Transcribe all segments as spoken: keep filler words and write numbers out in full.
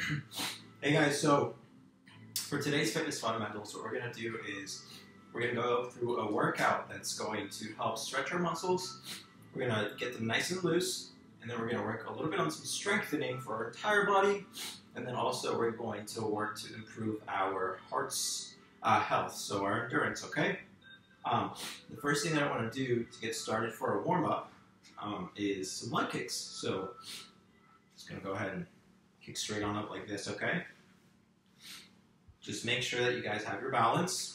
Hey guys, so for today's fitness fundamentals, what we're going to do is we're going to go through a workout that's going to help stretch our muscles. We're going to get them nice and loose, and then we're going to work a little bit on some strengthening for our entire body, and then also we're going to work to improve our heart's uh, health, so our endurance, okay? Um, the first thing that I want to do to get started for a warm-up um, is some leg kicks. So just going to go ahead and kick straight on up like this, okay? Just make sure that you guys have your balance.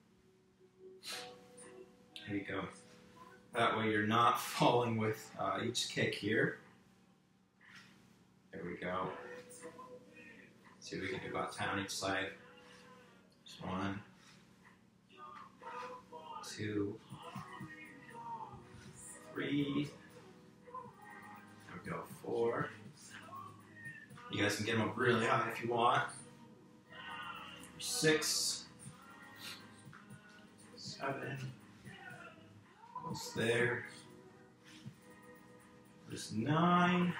There you go. That way you're not falling with uh, each kick here. There we go. See what we can do about ten on each side. Just one, two, three. There we go, four. You guys can get them up really high if you want. Six, seven, almost there. There's nine,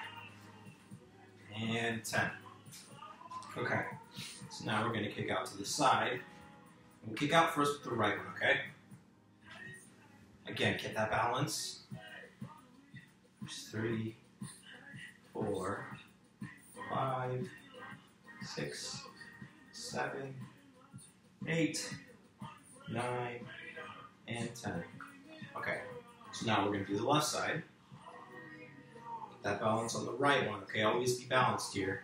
and ten. Okay, so now we're going to kick out to the side. We'll kick out first with the right one, okay? Again, get that balance. There's three, four, five, six, seven, eight, nine, and ten. Okay, so now we're going to do the left side. Get that balance on the right one, okay? Always be balanced here.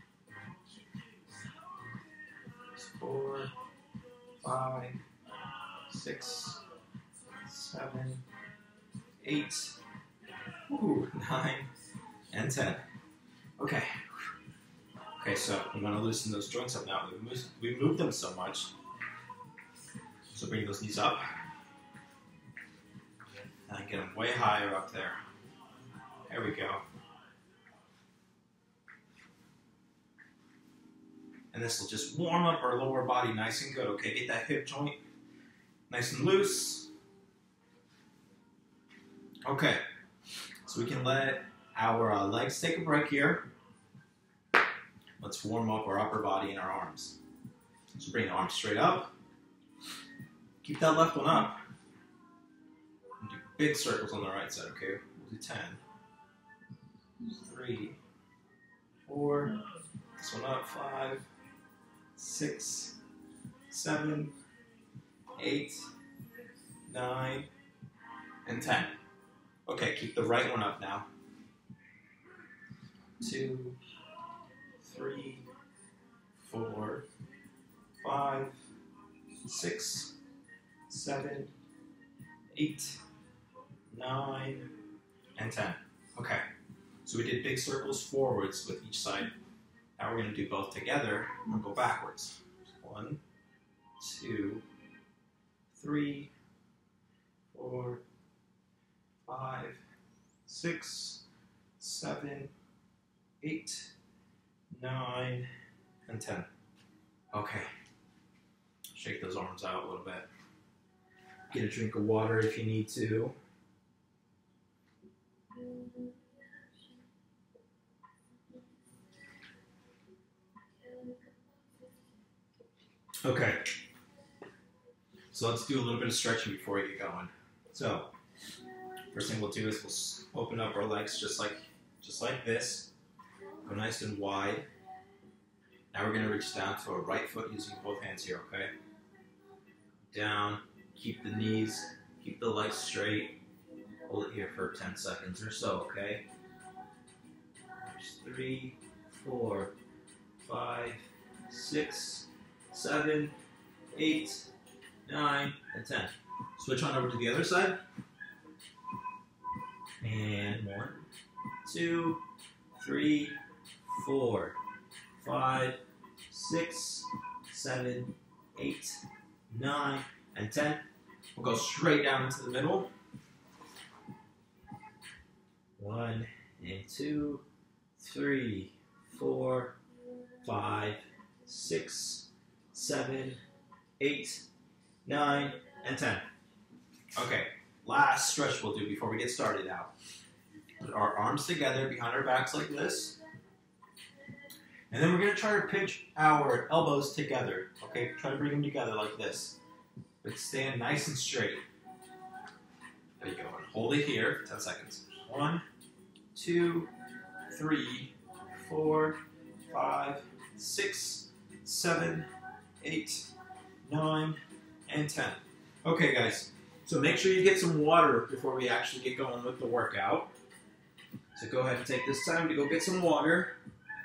Four, five, six, seven, eight, ooh, nine, and ten. Okay. Okay, so we want to loosen those joints up now. We moved, we moved them so much. So bring those knees up. And get them way higher up there. There we go. And this will just warm up our lower body nice and good. Okay, get that hip joint nice and loose. Okay, so we can let our uh, legs take a break here. Let's warm up our upper body and our arms. So bring the arms straight up. Keep that left one up. And do big circles on the right side, okay? We'll do ten. Three, four, this one up, five, six, seven, eight, nine, and ten. Okay, keep the right one up now. Two, three, four, five, six, seven, eight, nine, and ten. Okay, so we did big circles forwards with each side. Now we're going to do both together and go backwards. One, two, three, four, five, six, seven, eight, nine, and ten. Okay. Shake those arms out a little bit. Get a drink of water if you need to. Okay. So let's do a little bit of stretching before we get going. So, first thing we'll do is we'll open up our legs just like just like this. Go nice and wide. Now we're going to reach down to our right foot using both hands here, okay? Down, keep the knees, keep the legs straight. Hold it here for ten seconds or so, okay? There's three, four, five, six, seven, eight, nine, and ten. Switch on over to the other side. And one, two, three, four, five, six, seven, eight, nine, and ten. We'll go straight down into the middle. One, and two, three, four, five, six, seven, eight, nine, and ten. Okay, last stretch we'll do before we get started out. Put our arms together behind our backs like this. And then we're going to try to pinch our elbows together. Okay, try to bring them together like this. But stand nice and straight. There you go. And hold it here for ten seconds. One, two, three, four, five, six, seven, eight, nine, and ten. Okay, guys. So make sure you get some water before we actually get going with the workout. So go ahead and take this time to go get some water.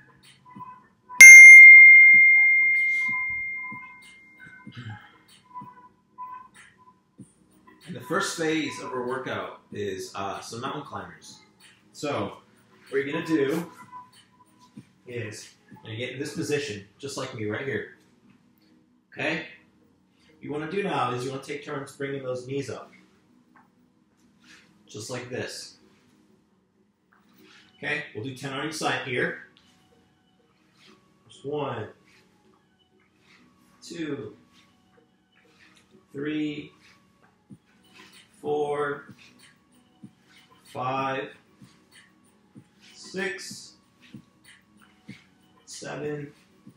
And the first phase of our workout is uh, some mountain climbers. So what you're going to do is you're going to get in this position, just like me right here. Okay? What you want to do now is you want to take turns bringing those knees up. Just like this. Okay? We'll do ten on each side here. Just one, two, three, four, five, six, seven,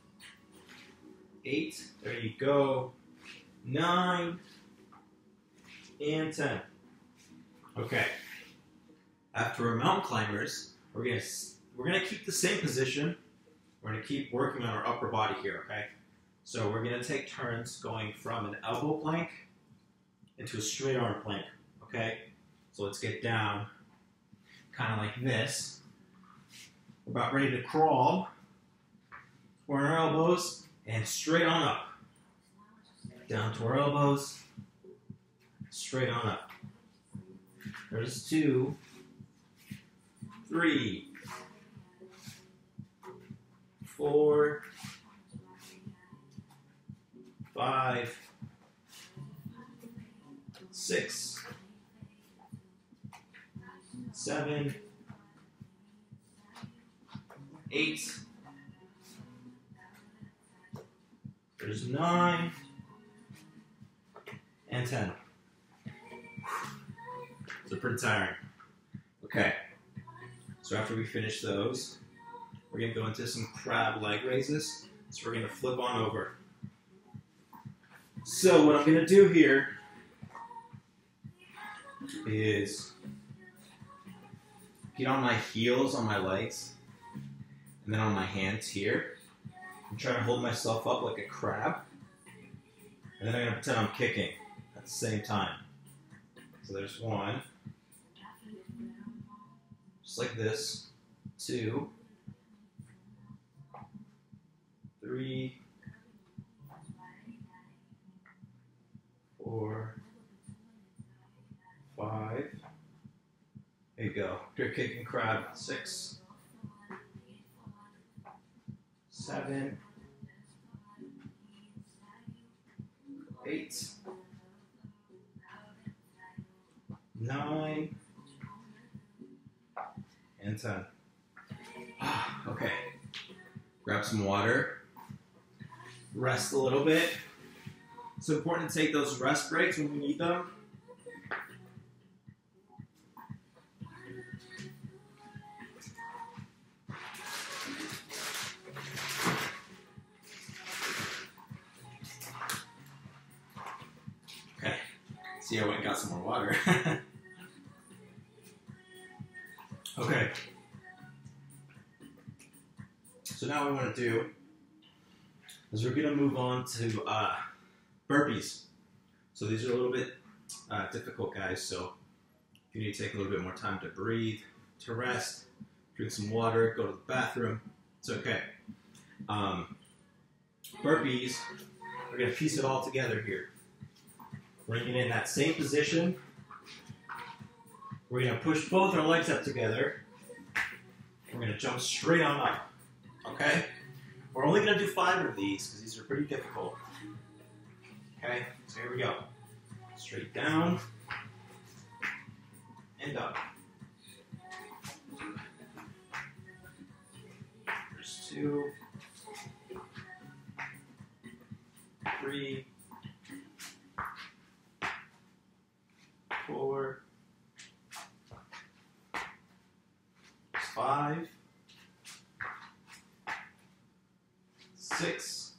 eight, there you go, nine, and ten. Okay. After our mountain climbers, we're gonna we're gonna keep the same position. We're gonna keep working on our upper body here, okay? So we're gonna take turns going from an elbow plank into a straight arm plank, okay? So let's get down, kind of like this. We're about ready to crawl. We're on our elbows and straight on up. Down to our elbows, straight on up. There's two, three, four, five, six, seven, eight, there's nine, and ten. So pretty tiring. Okay, so after we finish those, we're going to go into some crab leg raises. So we're going to flip on over. So what I'm going to do here is get on my heels on my legs and then on my hands here. I'm trying to hold myself up like a crab. And then I'm going to pretend I'm kicking at the same time. So there's one. Just like this. Two. Three. Four. Five. There you go. You're kicking crab. Six. Seven. Eight. Nine. And ten. Okay. Grab some water. Rest a little bit. It's important to take those rest breaks when we need them. Okay. See, I went and got some more water. Okay. So now what we want to do is we're going to move on to uh, burpees. So these are a little bit uh, difficult, guys. So if you need to take a little bit more time to breathe, to rest, drink some water, go to the bathroom, it's okay. Um, burpees, we're going to piece it all together here. Bring it in that same position. We're going to push both our legs up together. We're going to jump straight on up. Okay? We're only going to do five of these because these are pretty difficult. Okay? So here we go. Straight down and up. There's two, three, four, five, six,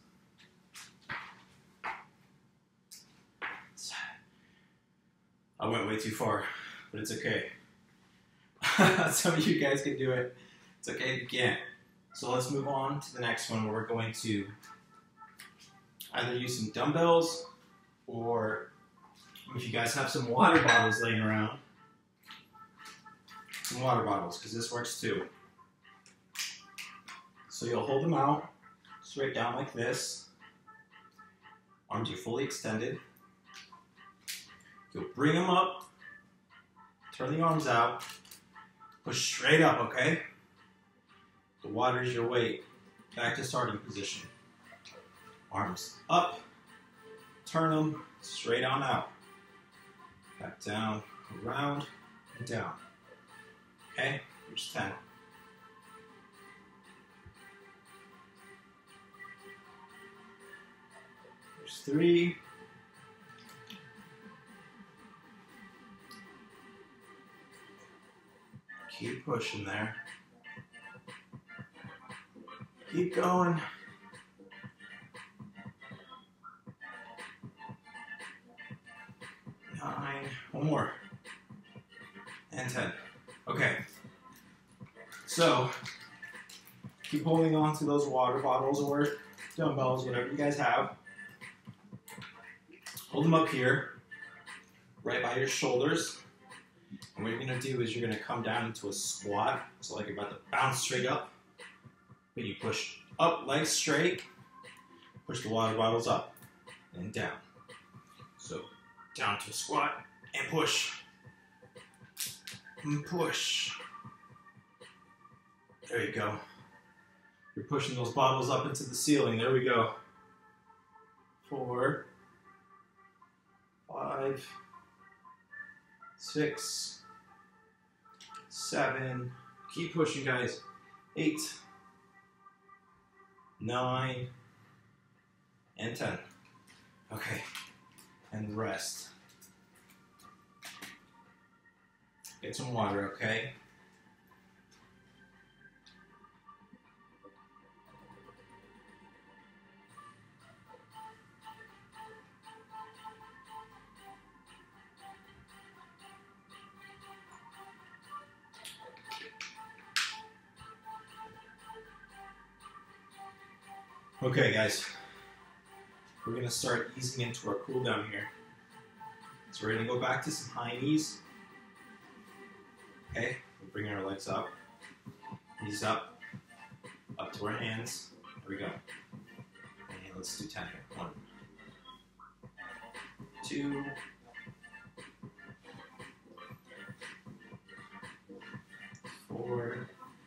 seven. I went way too far, but it's okay. Some of you guys can do it. It's okay if you can't. So let's move on to the next one where we're going to either use some dumbbells or if you guys have some water bottles laying around, some water bottles, because this works too. So you'll hold them out straight down like this. Arms are fully extended. You'll bring them up, turn the arms out, push straight up, okay? The water is your weight. Back to starting position. Arms up, turn them straight on out. Back down, around, and down. Okay, here's ten. Here's three. Keep pushing there. Keep going. Nine. One more. And ten. Okay. So, keep holding on to those water bottles or dumbbells, whatever you guys have. Hold them up here, right by your shoulders. And what you're going to do is you're going to come down into a squat. So like you're about to bounce straight up. But you push up, legs straight. Push the water bottles up and down. So down to a squat and push. And push. There you go. You're pushing those bottles up into the ceiling. There we go. Four. Five. Six. Seven. Keep pushing, guys. Eight. Nine. And ten. Okay. And rest. Get some water, okay? Okay, guys, we're going to start easing into our cool down here. So we're going to go back to some high knees. Okay, we'll bring our legs up, knees up, up to our hands. There we go. And let's do ten here. One, two, four,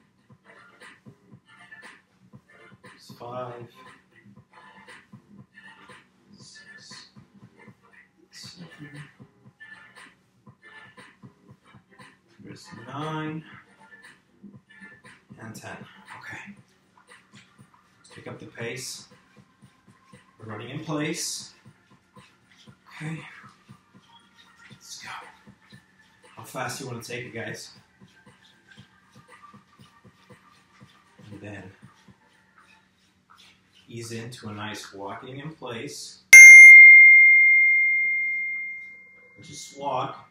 five, six, seven, there's nine, and ten. Okay. Let's pick up the pace. We're running in place. Okay. Let's go. How fast do you want to take it, guys? And then ease into a nice walking in place. Just walk.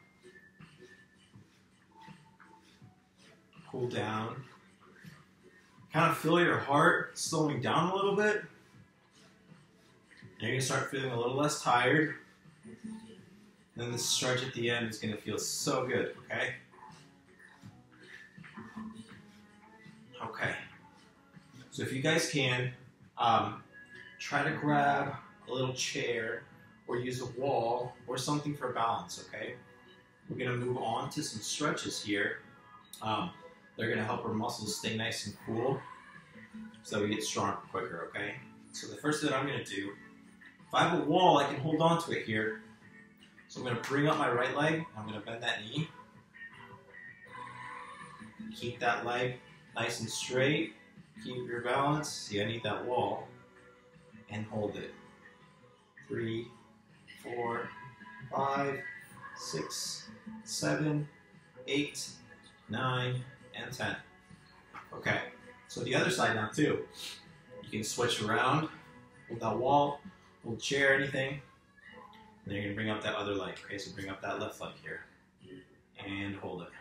Cool down. Kind of feel your heart slowing down a little bit. And you're going to start feeling a little less tired. And then the stretch at the end is going to feel so good, okay? Okay. So if you guys can, Um, try to grab a little chair or use a wall or something for balance, okay? We're going to move on to some stretches here. Um, they're going to help our muscles stay nice and cool so we get stronger quicker, okay? So the first thing that I'm going to do, if I have a wall, I can hold on to it here. So I'm going to bring up my right leg. I'm going to bend that knee. Keep that leg nice and straight. Keep your balance. See, I need that wall. And hold it. Three, four, five, six, seven, eight, nine, and ten. Okay. So the other side now too. You can switch around with that wall, little chair, anything. And then you're gonna bring up that other leg. Okay, so bring up that left leg here. And hold it.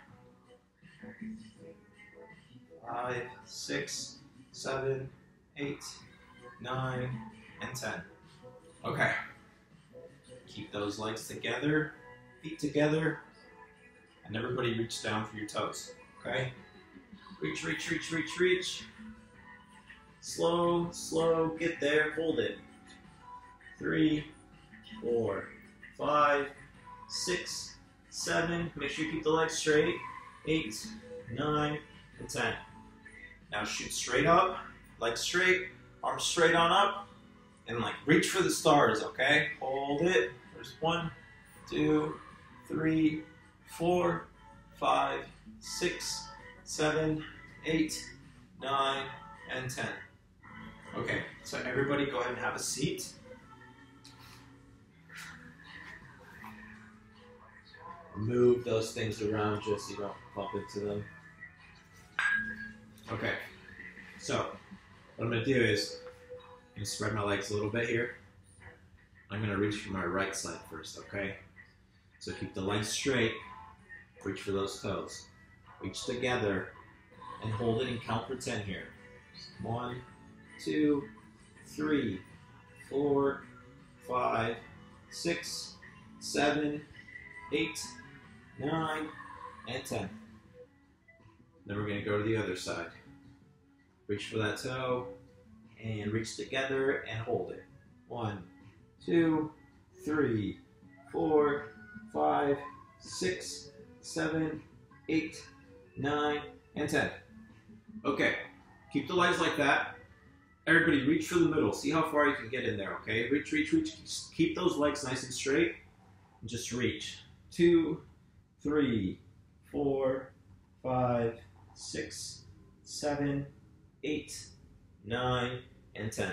Five, six, seven, eight, nine, and ten. Okay. Keep those legs together, feet together, and everybody reach down for your toes. Okay? Reach, reach, reach, reach, reach. Slow, slow, get there, hold it. Three, four, five, six, seven. Make sure you keep the legs straight. Eight, nine, and ten. Now shoot straight up, legs straight, arms straight on up, and like reach for the stars, okay? Hold it. There's one, two, three, four, five, six, seven, eight, nine, and ten. Okay, so everybody go ahead and have a seat. Move those things around just so you don't bump into them. Okay, so what I'm going to do is I'm going to spread my legs a little bit here. I'm going to reach for my right side first, okay? So keep the legs straight, reach for those toes. Reach together and hold it and count for ten here. One, two, three, four, five, six, seven, eight, nine, and ten. Then we're going to go to the other side. Reach for that toe and reach together and hold it. One, two, three, four, five, six, seven, eight, nine, and ten. Okay, keep the legs like that. Everybody reach for the middle. See how far you can get in there, okay? Reach, reach, reach. Keep those legs nice and straight. And just reach. Two, three, four, five, six, seven, eight, nine, and ten.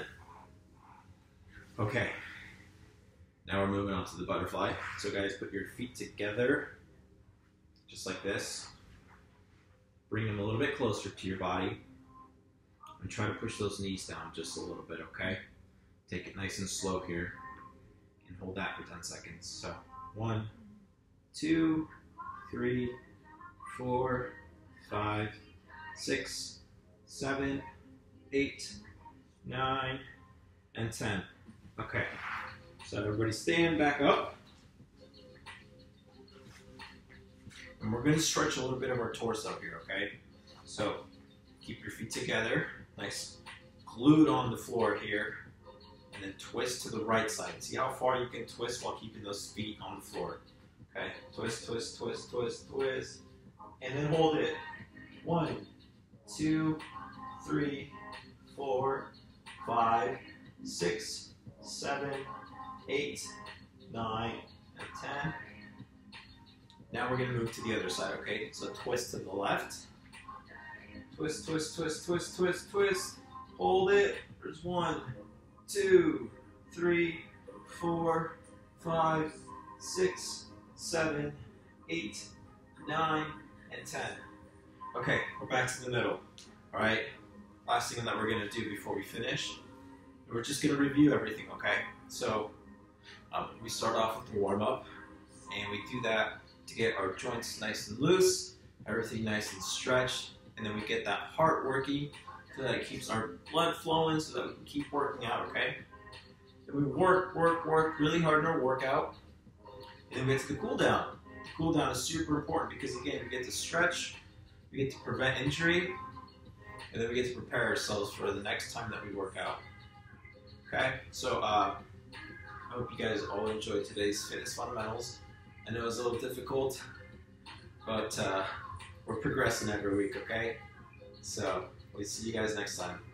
Okay. Now we're moving on to the butterfly. So guys, put your feet together, just like this. Bring them a little bit closer to your body. And try to push those knees down just a little bit, okay? Take it nice and slow here. And hold that for ten seconds. So, one, two, three, four, five, six, seven, eight, nine, and ten. Okay. So everybody stand back up. And we're going to stretch a little bit of our torso here, okay? So keep your feet together, nice glued on the floor here, and then twist to the right side. See how far you can twist while keeping those feet on the floor. Okay, twist, twist, twist, twist, twist, and then hold it. One, two, three, four, five, six, seven, eight, nine, and ten. Now we're going to move to the other side, okay? So twist to the left. Twist, twist, twist, twist, twist, twist. Hold it. There's one, two, three, four, five, six, seven, eight, nine, and ten. Okay, we're back to the middle. All right, last thing that we're going to do before we finish, we're just going to review everything, okay? So um, we start off with the warm-up, and we do that to get our joints nice and loose, everything nice and stretched, and then we get that heart working so that it keeps our blood flowing so that we can keep working out, okay? Then we work, work, work really hard in our workout, and then we get to the cool down. The cool down is super important because, again, we get to stretch, we get to prevent injury, and then we get to prepare ourselves for the next time that we work out. Okay, so uh, I hope you guys all enjoyed today's fitness fundamentals. I know it was a little difficult, but uh, we're progressing every week, okay? So we'll see you guys next time.